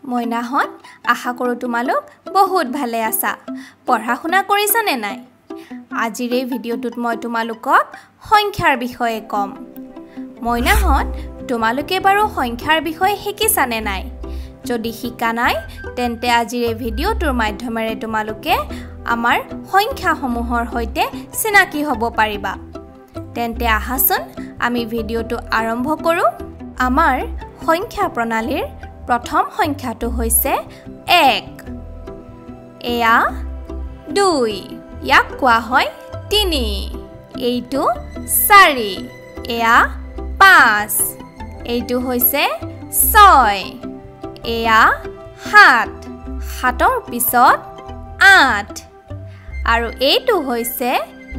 মইনাহত আশা কৰো তোমালোক বহুত ভালে আছা পঢ়া শুনা কৰিছা নে নাই আজিৰ এই ভিডিওটোত মই তোমালোকক সংখ্যাৰ বিষয়ে কম মইনাহত তোমালোকে বাৰু সংখ্যাৰ বিষয়ে শিকিছা নে নাই যদি শিকা নাই তেন্তে আজিৰ এই ভিডিওটোৰ মাধ্যমেৰে তোমালোকে আমাৰ সংখ্যাসমূহৰ সৈতে চিনাকি হ'ব পাৰিবা তেন্তে আহাচোন আমি ভিডিওটো আৰম্ভ কৰো আমাৰ সংখ্যা প্ৰণালীৰ প্ৰথম সংখ্যাটো হৈছে 1 এয়া 2 ইয়াক কোৱা হয় 3 এইটো 4 এয়া 5 এইটো হৈছে 6 এয়া 7 7ৰ পিছত 8 আৰু এইটো হৈছে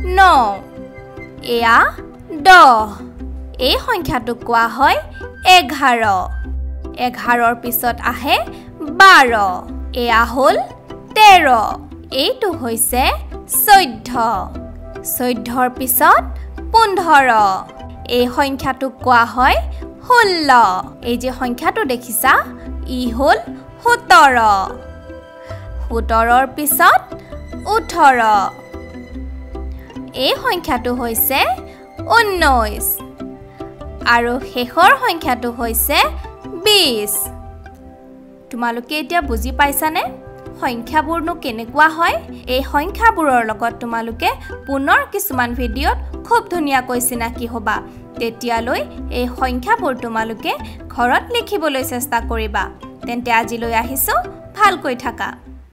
9 এয়া 10 এই সংখ্যাটো কোৱা হয় 11 11ৰ পিছত আহে 12 এয়া হ'ল 13 এইটো হৈছে 14 14ৰ পিছত 15 এই সংখ্যাটো কোৱা হয় 16 এই যে সংখ্যাটো দেখিছা ই হ'ল 17 17ৰ পিছত 18 এই সংখ্যাটো হৈছে 19 আৰু শেষৰ সংখ্যাটো হৈছে 20 তোমালোকে এতিয়া বুজি পাইছানে সংখ্যাবোৰনো কেনেকুৱা হয় এই সংখ্যাবোৰৰ লগত তোমালোকে পুনৰ কিছুমান ভিডিওত খুব ধুনীয়াকৈ চিনাকি হ'বা তেতিয়ালৈ এই সংখ্যাবোৰ তোমালোকে ঘৰত লিখিবলৈ চেষ্টা কৰিবা তেন্তে আজিলৈ আহিছো ভালকৈ থাকা